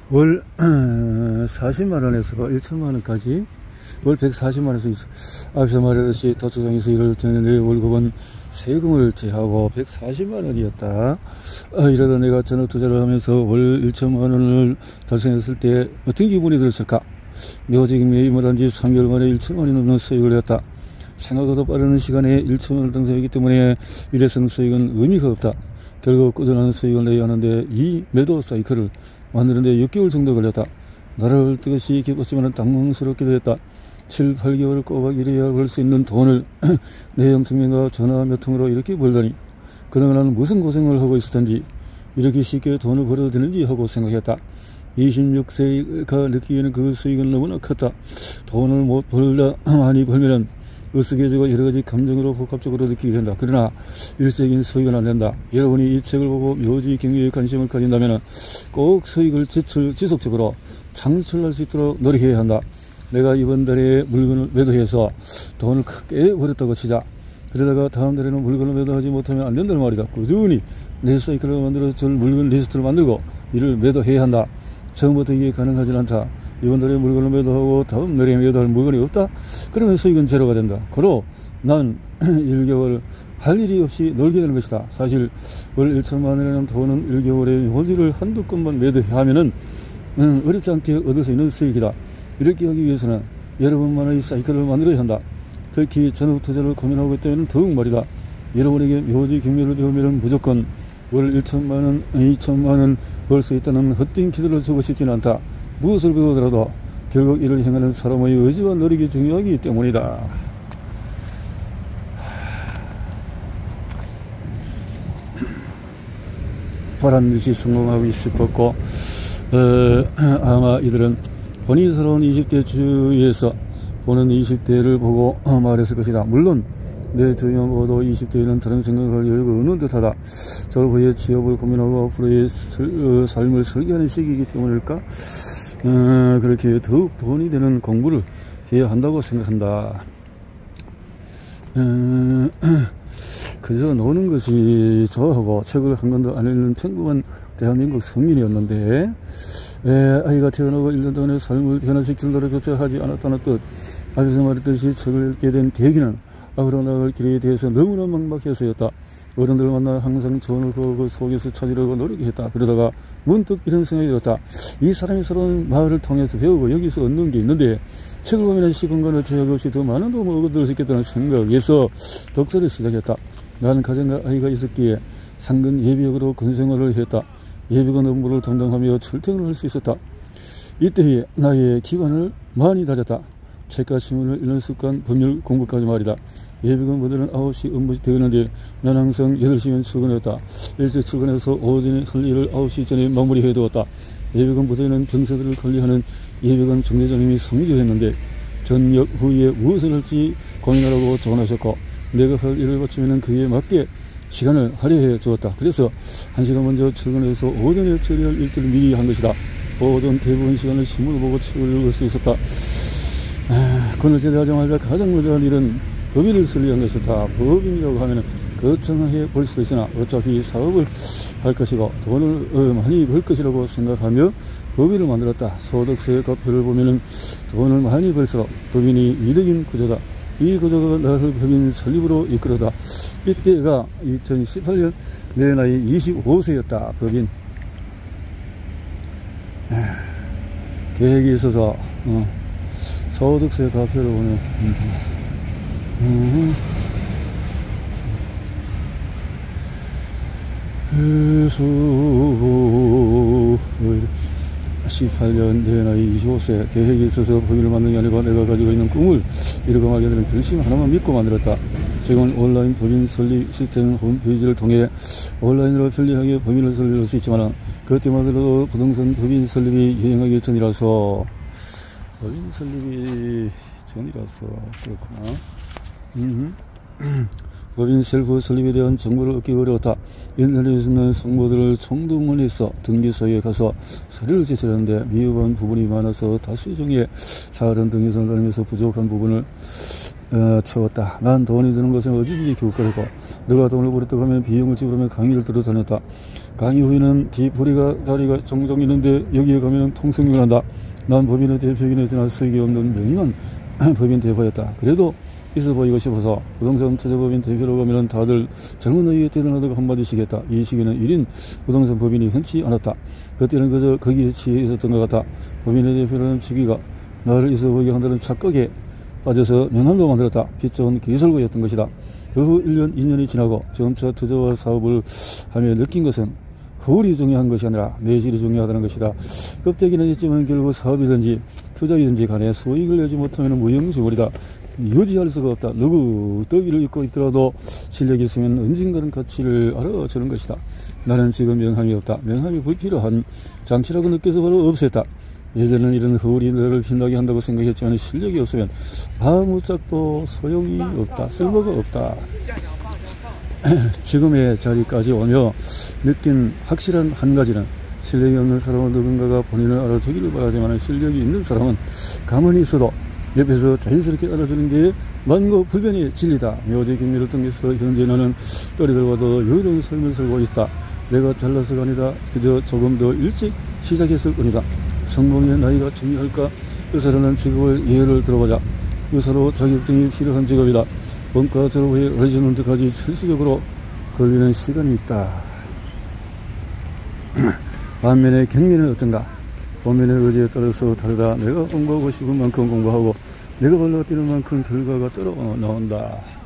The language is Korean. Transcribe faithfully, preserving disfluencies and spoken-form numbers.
월 사십만 원에서 천만 원까지 월 백사십만 원에서 앞서 말했듯이 도처장에서 일을 했는데 월급은 세금을 제하고 백사십만 원이었다. 아, 이러다 내가 전업 투자를 하면서 월 천만 원을 달성했을 때 어떤 기분이 들었을까? 묘직 매입을 한 지 삼 개월 만에 천만 원이 넘는 수익을 했다. 생각보다 빠른 시간에 천만 원을 달성했기 때문에 일회성 수익은 의미가 없다. 결국 꾸준한 수익을 내야 하는데 이 매도 사이클을 만드는데 육 개월 정도 걸렸다. 나를 뜻이 기뻤지만 당황스럽기도 했다. 칠, 팔 개월 꼬박 일해야 벌 수 있는 돈을 내 영숙명과 전화 몇 통으로 이렇게 벌다니 그동안 무슨 고생을 하고 있었던지 이렇게 쉽게 돈을 벌어도 되는지 하고 생각했다. 이십육 세가 느끼기에는 그 수익은 너무나 컸다. 돈을 못 벌다 많이 벌면은 으쓱해지고 여러가지 감정으로 복합적으로 느끼게 된다. 그러나 일시적인 수익은 안 된다. 여러분이 이 책을 보고 묘지 경기에 관심을 가진다면 꼭 수익을 지출, 지속적으로 창출할 수 있도록 노력해야 한다. 내가 이번 달에 물건을 매도해서 돈을 크게 벌었다고 치자. 그러다가 다음 달에는 물건을 매도하지 못하면 안 된다는 말이다. 꾸준히 내 사이클을 만들어서 절 물건 리스트를 만들고 이를 매도해야 한다. 처음부터 이게 가능하진 않다. 이번 달에 물건을 매도하고 다음 달에 매도할 물건이 없다? 그러면 수익은 제로가 된다. 그로 난 일 개월 할 일이 없이 놀게 되는 것이다. 사실 월 천만 원이라는 돈은 일 개월에 묘지를 한두 건만 매도하면은 음, 어렵지 않게 얻을 수 있는 수익이다. 이렇게 하기 위해서는 여러분만의 사이클을 만들어야 한다. 특히 전업 투자를 고민하고 있다면 더욱 말이다. 여러분에게 묘지 경매를 배우면 무조건 월 천만 원, 이천만 원 벌 수 있다는 헛된 기대를 주고 싶지는 않다. 무엇을 배우더라도 결국 이를 행하는 사람의 의지와 노력이 중요하기 때문이다. 바란듯이 성공하고 싶었고 어, 아마 이들은 본인이 살아온 이십 대 주위에서 보는 이십 대를 보고 말했을 것이다. 물론 내 주위만 보도 이십 대에는 다른 생각을 여유가 없는 듯하다. 졸업 후에 취업을 고민하고 앞으로의 설, 어, 삶을 설계하는 시기이기 때문일까? 어, 그렇게 더욱 돈이 되는 공부를 해야 한다고 생각한다. 어, 그저 노는 것이 좋아하고 책을 한 권도 안 읽는 평범한 대한민국 성민이었는데 에, 아이가 태어나고 일 년 동안의 삶을 변화시킬 노력조차 하지 않았다는 뜻. 앞에서 말했듯이 책을 읽게 된 계기는 앞으로 나갈 길에 대해서 너무나 막막해서였다. 어른들 만나 항상 조언을 구하고 속에서 찾으려고 노력했다. 그러다가 문득 이런 생각이 들었다. 이 사람이 서러운 말을 통해서 배우고 여기서 얻는 게 있는데 책을 보면 시간과는 제약 없이 더 많은 도움을 얻을 수 있겠다는 생각에서 독서를 시작했다. 나는 가정과 아이가 있었기에 상근 예비역으로 군생활을 했다. 예비군 업무를 담당하며 출퇴근을 할 수 있었다. 이때에 나의 기관을 많이 다졌다. 책과 신문을 읽는 습관, 법률 공부까지 말이다. 예비군 부대는 아홉 시 업무시 되었는데 난 항상 여덟 시면 출근했다. 일찍 출근해서 오전에 할 일을 아홉 시 전에 마무리해 두었다. 예비군 부대는 병사들을 관리하는 예비군 중대장님이 성주했는데 전역 후에 무엇을 할지 고민하라고 조언하셨고 내가 할 일을 마치면 그에 맞게 시간을 할애해 주었다. 그래서 한 시간 먼저 출근해서 오전에 처리할 일들을 미리 한 것이다. 오전 대부분 시간을 신문을 보고 책을 읽을 수 있었다. 아, 군을 제대하자마자 가장 먼저 할 일은 법인을 설립한 것이다. 법인이라고 하면 거창해 볼 수도 있으나 어차피 사업을 할 것이고 돈을 어, 많이 벌 것이라고 생각하며 법인을 만들었다. 소득세 값표를 보면 돈을 많이 벌수록 법인이 이득인 구조다. 이 구조가 나를 법인 설립으로 이끌어다. 이때가 이천십팔 년 내 나이 이십오 세였다. 법인 아, 계획이 있어서 어, 소득세 값표를 보면 음, 음, 그래서 십팔 년 내 나이 이십오 세 계획이 있어서 법인을 만든 게 아니고 내가 가지고 있는 꿈을 이루어가게 되는 결심 하나만 믿고 만들었다. 지금은 온라인 법인 설립 시스템 홈페이지를 통해 온라인으로 편리하게 법인을 설립할 수 있지만 그때마다도 부동산 법인 설립이 유행하기 전이라서 법인 설립이 전이라서 그렇구나. 음. 법인 셀프 설립에 대한 정보를 얻기 어려웠다. 인터넷에 있는 정보들을 총동원해서 등기소에 가서 서류를 제출하는데 미흡한 부분이 많아서 다수 종의 사활은 등기소 다니면서 부족한 부분을 어, 채웠다. 난 돈이 드는 것은 어디든지 교육거리고 너가 돈을 벌었다고 하면 비용을 지불하면 강의를 들어 다녔다. 강의 후에는 뒤풀이가 자리가 종종 있는데 여기에 가면 통성명을 한다. 난 법인의 대표이지나 수익이 없는 명의만 법인 대표였다. 그래도 있어 보이고 싶어서 부동산 투자법인 대표로 가면 다들 젊은 나이에 대단하다고 한마디씩 했다. 이 시기는 일 인 부동산 법인이 흔치 않았다. 그때는 그저 거기에 취해 있었던 것 같다. 법인의 대표라는 직위가 나를 있어 보이게 한다는 착각에 빠져서 명함도 만들었다. 빚 좋은 기술가였던 것이다. 그 후 일 년, 이 년이 지나고 점차 투자와 사업을 하며 느낀 것은 허울이 중요한 것이 아니라 내실이 중요하다는 것이다. 껍데기는 있지만 결국 사업이든지 투자이든지 간에 수익을 내지 못하면 무용지물이다. 유지할 수가 없다. 누구 떡이를 입고 있더라도 실력이 있으면 언젠가는 가치를 알아주는 것이다. 나는 지금 명함이 없다. 명함이 불필요한 장치라고 느껴서 바로 없앴다. 예전에는 이런 허울이 너를 빛나게 한다고 생각했지만 실력이 없으면 아무 짝도 소용이 없다. 쓸모가 없다. 지금의 자리까지 오며 느낀 확실한 한 가지는 실력이 없는 사람은 누군가가 본인을 알아주기를 바라지만 실력이 있는 사람은 가만히 있어도 옆에서 자연스럽게 알아주는 게 만고불변의 진리다. 묘지 경리를 통해서 현재 나는 또래들과도 유일한 삶을 살고 있다. 내가 잘나서가 아니다. 그저 조금 더 일찍 시작했을 뿐이다. 성공의 나이가 중요할까? 의사라는 직업을 예를 들어보자. 의사로 자격증이 필요한 직업이다. 원과 졸업 후에 레지던트까지 철수적으로 걸리는 시간이 있다. 반면에 경리는 어떤가? 본면의 의지에 따라서 다르다. 내가 공부하고 싶은 만큼 공부하고 내가 발로 뛰는 만큼 결과가 따라 나온다.